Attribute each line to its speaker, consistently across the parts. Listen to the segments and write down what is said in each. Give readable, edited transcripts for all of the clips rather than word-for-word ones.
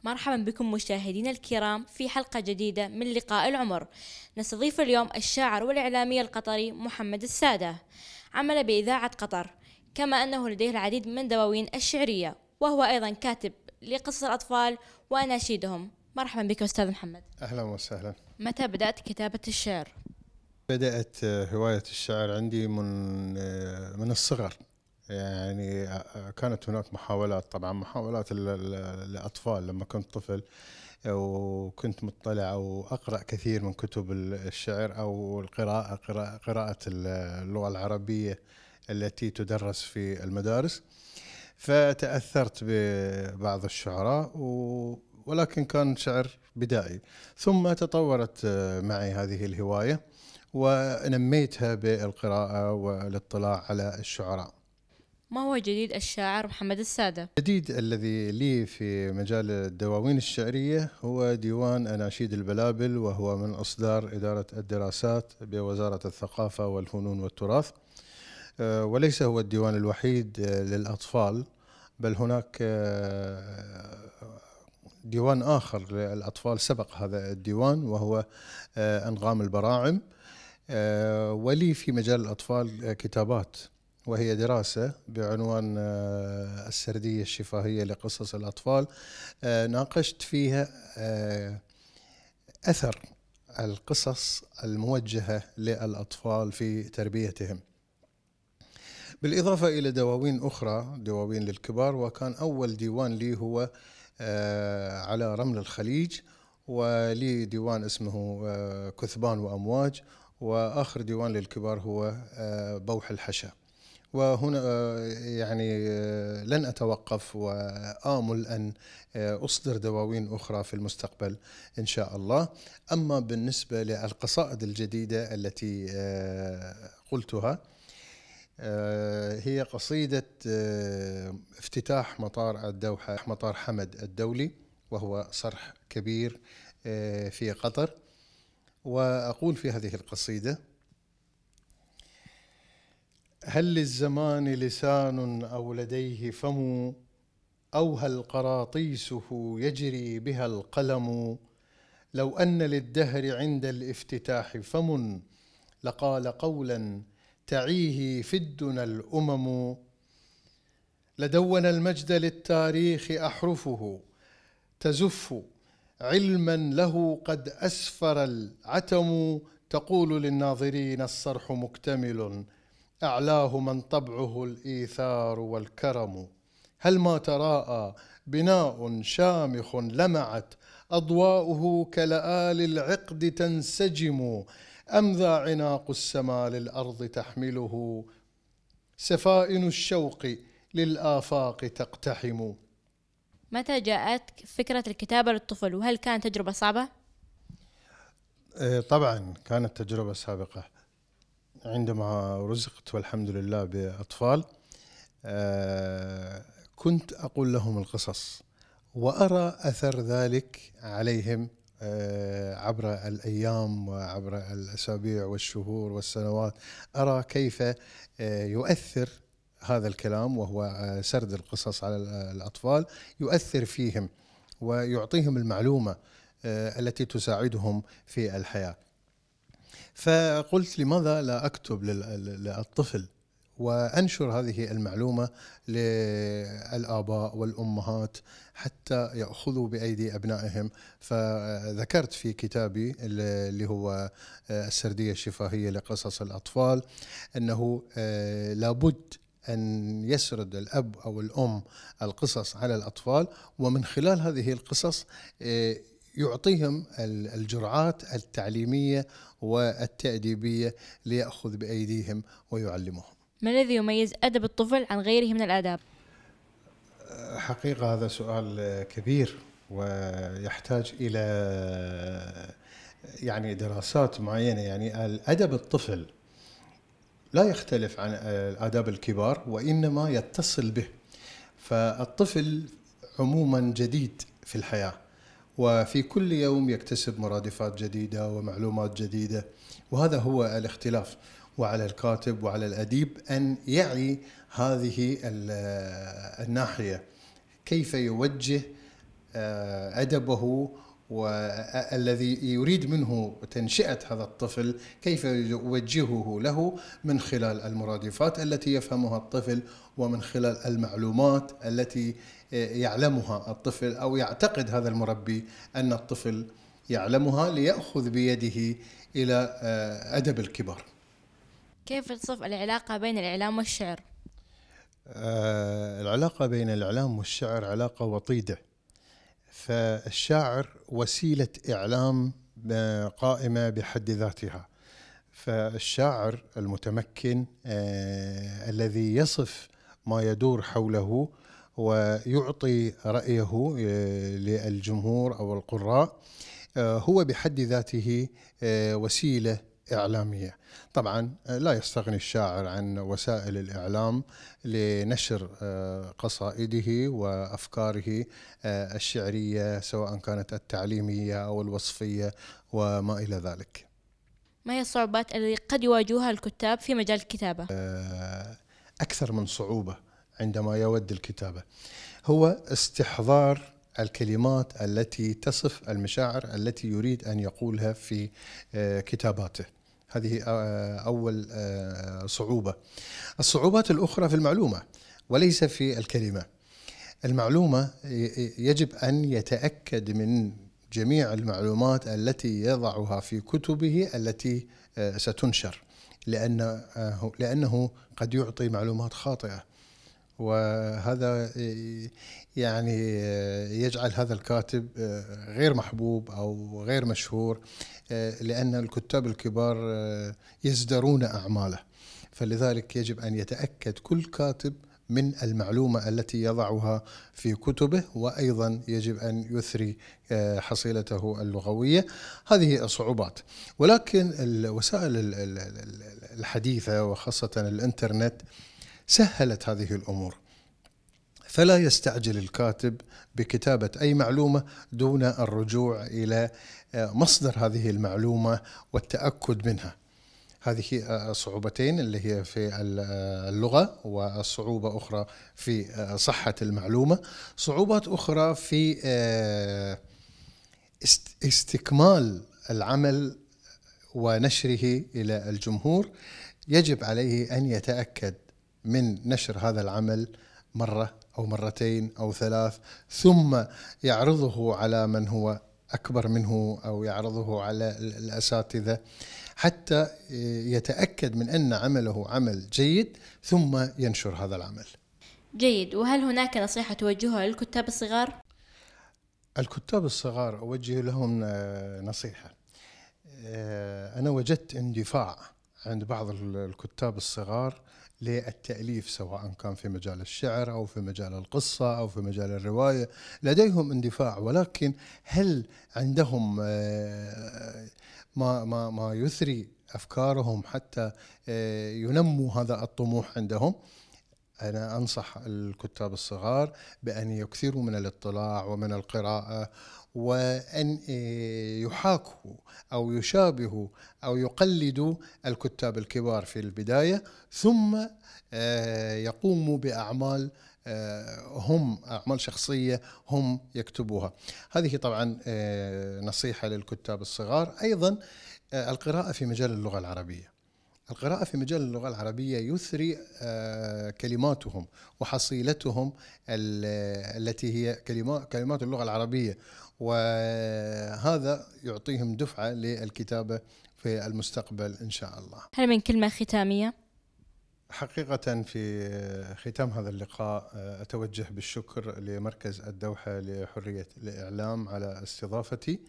Speaker 1: مرحبا بكم مشاهدينا الكرام في حلقة جديدة من لقاء العمر. نستضيف اليوم الشاعر والإعلامي القطري محمد السادة. عمل بإذاعة قطر، كما أنه لديه العديد من دواوين الشعرية، وهو أيضا كاتب لقصص الأطفال وأناشيدهم. مرحبا بك أستاذ محمد.
Speaker 2: أهلا وسهلا.
Speaker 1: متى بدأت كتابة الشعر؟
Speaker 2: بدأت هواية الشعر عندي من الصغر، يعني كانت هناك محاولات، طبعا محاولات الأطفال لما كنت طفل، وكنت مطلع أو أقرأ كثير من كتب الشعر أو قراءة اللغة العربية التي تدرس في المدارس، فتأثرت ببعض الشعراء ولكن كان شعر بدائي، ثم تطورت معي هذه الهواية ونميتها بالقراءة والاطلاع على الشعراء.
Speaker 1: ما هو جديد الشاعر محمد السادة؟
Speaker 2: الجديد الذي لي في مجال الدواوين الشعرية هو ديوان أناشيد البلابل، وهو من إصدار إدارة الدراسات بوزارة الثقافة والفنون والتراث، وليس هو الديوان الوحيد للأطفال، بل هناك ديوان آخر للأطفال سبق هذا الديوان، وهو أنغام البراعم. ولي في مجال الأطفال كتابات، وهي دراسة بعنوان السردية الشفاهية لقصص الأطفال، ناقشت فيها أثر القصص الموجهة للأطفال في تربيتهم، بالإضافة إلى دواوين أخرى، دواوين للكبار. وكان أول ديوان لي هو على رمل الخليج، ولي ديوان اسمه كثبان وأمواج، وآخر ديوان للكبار هو بوح الحشا. وهنا يعني لن أتوقف، وآمل أن أصدر دواوين أخرى في المستقبل إن شاء الله. أما بالنسبة للقصائد الجديدة التي قلتها، هي قصيدة افتتاح مطار الدوحة، مطار حمد الدولي، وهو صرح كبير في قطر. وأقول في هذه القصيدة: هل للزمان لسان أو لديه فم، أو هل قراطيسه يجري بها القلم؟ لو أن للدهر عند الافتتاح فم، لقال قولا تعيه في الدنا الأمم. لدون المجد للتاريخ أحرفه، تزف علما له قد أسفر العتم. تقول للناظرين الصرح مكتمل، أعلاه من طبعه الإيثار والكرم. هل ما تراءى بناء شامخ لمعت أضواؤه كلآل العقد تنسجم، أم ذا عناق السما للأرض تحمله، سفائن الشوق للآفاق تقتحم.
Speaker 1: متى جاءتك فكرة الكتابة للطفل، وهل كانت تجربة صعبة؟
Speaker 2: طبعا كانت تجربة سابقة. عندما رزقت والحمد لله بأطفال، كنت أقول لهم القصص، وأرى أثر ذلك عليهم عبر الأيام وعبر الأسابيع والشهور والسنوات. أرى كيف يؤثر هذا الكلام، وهو سرد القصص على الأطفال، يؤثر فيهم ويعطيهم المعلومة التي تساعدهم في الحياة. فقلت لماذا لا أكتب للطفل وأنشر هذه المعلومة للآباء والأمهات حتى يأخذوا بأيدي أبنائهم. فذكرت في كتابي اللي هو السردية الشفاهية لقصص الأطفال أنه لابد أن يسرد الأب أو الأم القصص على الأطفال، ومن خلال هذه القصص يعطيهم الجرعات التعليمية والتأديبية ليأخذ بأيديهم ويعلمهم.
Speaker 1: ما الذي يميز أدب الطفل عن غيره من الآداب؟
Speaker 2: حقيقة هذا سؤال كبير ويحتاج إلى يعني دراسات معينة. يعني الأدب الطفل لا يختلف عن آداب الكبار، وإنما يتصل به. فالطفل عموما جديد في الحياة، وفي كل يوم يكتسب مرادفات جديدة ومعلومات جديدة، وهذا هو الاختلاف. وعلى الكاتب وعلى الأديب أن يعي هذه الناحية، كيف يوجه أدبه والذي يريد منه تنشئة هذا الطفل، كيف يوجهه له من خلال المرادفات التي يفهمها الطفل، ومن خلال المعلومات التي يعلمها الطفل أو يعتقد هذا المربي أن الطفل يعلمها، ليأخذ بيده إلى أدب الكبار.
Speaker 1: كيف تصف العلاقة بين الإعلام والشعر؟
Speaker 2: العلاقة بين الإعلام والشعر علاقة وطيدة. فالشاعر وسيلة إعلام قائمة بحد ذاتها. فالشاعر المتمكن الذي يصف ما يدور حوله ويعطي رأيه للجمهور أو القراء هو بحد ذاته وسيلة إعلامية. طبعا لا يستغني الشاعر عن وسائل الإعلام لنشر قصائده وأفكاره الشعرية، سواء كانت التعليمية أو الوصفية وما إلى ذلك.
Speaker 1: ما هي الصعوبات التي قد يواجهها الكتاب في مجال الكتابة؟
Speaker 2: أكثر من صعوبة عندما يود الكتابة هو استحضار الكلمات التي تصف المشاعر التي يريد أن يقولها في كتاباته. هذه أول صعوبة. الصعوبات الأخرى في المعلومة وليس في الكلمة. المعلومة يجب أن يتأكد من جميع المعلومات التي يضعها في كتبه التي ستنشر، لأنه قد يعطي معلومات خاطئة، وهذا يعني يجعل هذا الكاتب غير محبوب أو غير مشهور، لأن الكتاب الكبار يزدرون أعماله. فلذلك يجب أن يتأكد كل كاتب من المعلومة التي يضعها في كتبه، وأيضا يجب أن يثري حصيلته اللغوية. هذه الصعوبات. ولكن الوسائل الحديثة وخاصة الإنترنت سهلت هذه الأمور، فلا يستعجل الكاتب بكتابة أي معلومة دون الرجوع إلى مصدر هذه المعلومة والتأكد منها. هذه الصعوبتين اللي هي في اللغة، والصعوبة أخرى في صحة المعلومة. صعوبات أخرى في استكمال العمل ونشره إلى الجمهور. يجب عليه أن يتأكد من نشر هذا العمل مرة أو مرتين أو ثلاث، ثم يعرضه على من هو أكبر منه أو يعرضه على الأساتذة حتى يتأكد من أن عمله عمل جيد، ثم ينشر هذا العمل.
Speaker 1: جيد. وهل هناك نصيحة توجهها للكتاب الصغار؟
Speaker 2: الكتاب الصغار أوجه لهم نصيحة. أنا وجدت اندفاع عند بعض الكتاب الصغار للتأليف، سواء كان في مجال الشعر أو في مجال القصة أو في مجال الرواية. لديهم اندفاع، ولكن هل عندهم ما يثري أفكارهم حتى ينموا هذا الطموح عندهم؟ أنا أنصح الكتاب الصغار بأن يكثروا من الاطلاع ومن القراءة، وأن يحاكوا أو يشابهوا أو يقلدوا الكتاب الكبار في البداية، ثم يقوموا بأعمال هم أعمال شخصية هم يكتبوها. هذه طبعا نصيحة للكتاب الصغار. أيضا القراءة في مجال اللغة العربية. القراءة في مجال اللغة العربية يثري كلماتهم وحصيلتهم التي هي كلمات اللغة العربية، وهذا يعطيهم دفعة للكتابة في المستقبل إن شاء الله.
Speaker 1: هل من كلمة ختامية؟
Speaker 2: حقيقة في ختام هذا اللقاء أتوجه بالشكر لمركز الدوحة لحرية الإعلام على استضافتي،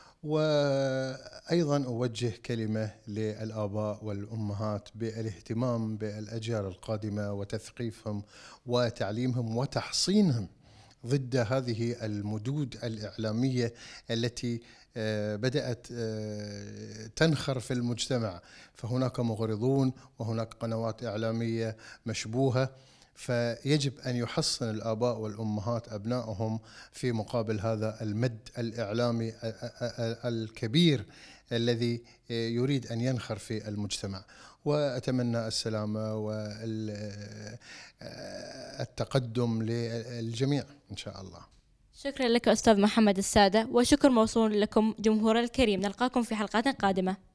Speaker 2: وأيضا أوجه كلمة للآباء والأمهات بالاهتمام بالأجيال القادمة وتثقيفهم وتعليمهم وتحصينهم ضد هذه المدود الإعلامية التي بدأت تنخر في المجتمع. فهناك مغرضون وهناك قنوات إعلامية مشبوهة، فيجب أن يحصن الآباء والأمهات أبنائهم في مقابل هذا المد الإعلامي الكبير الذي يريد أن ينخر في المجتمع. وأتمنى السلامة والتقدم للجميع إن شاء الله.
Speaker 1: شكرا لك أستاذ محمد السادة، وشكر موصول لكم جمهور الكريم. نلقاكم في حلقات قادمة.